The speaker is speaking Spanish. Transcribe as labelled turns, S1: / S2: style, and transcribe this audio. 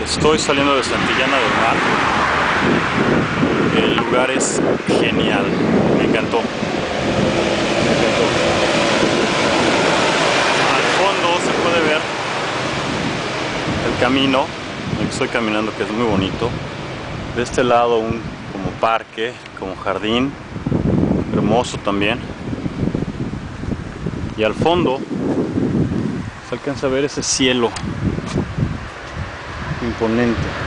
S1: Estoy saliendo de Santillana del Mar. El lugar es genial, me encantó. Al fondo se puede ver el camino en el que estoy caminando, que es muy bonito. De este lado un como parque, como jardín, hermoso también. Y al fondo se alcanza a ver ese cielo imponente.